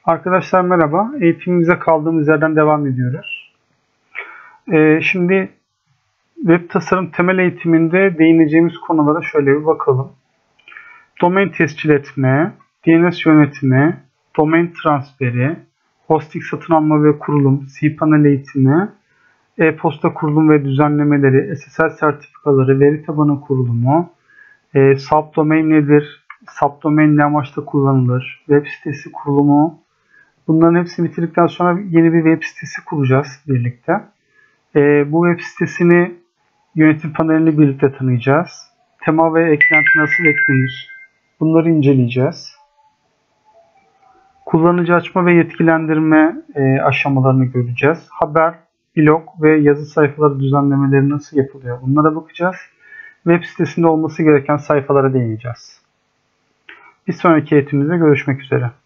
Arkadaşlar merhaba. Eğitimimize kaldığımız yerden devam ediyoruz. Şimdi web tasarım temel eğitiminde değineceğimiz konulara şöyle bir bakalım. Domain tescil etme, DNS yönetimi, domain transferi, hosting satın alma ve kurulum, cPanel eğitimi, e-posta kurulum ve düzenlemeleri, SSL sertifikaları, veri tabanı kurulumu, subdomain nedir, subdomain ne amaçla kullanılır, web sitesi kurulumu. Bunların hepsini bitirdikten sonra yeni bir web sitesi kuracağız birlikte. Bu web sitesini yönetim paneliyle birlikte tanıyacağız. Tema ve eklenti nasıl eklenir? Bunları inceleyeceğiz. Kullanıcı açma ve yetkilendirme aşamalarını göreceğiz. Haber, blog ve yazı sayfaları düzenlemeleri nasıl yapılıyor? Bunlara bakacağız. Web sitesinde olması gereken sayfalara değineceğiz. Bir sonraki eğitimimizde görüşmek üzere.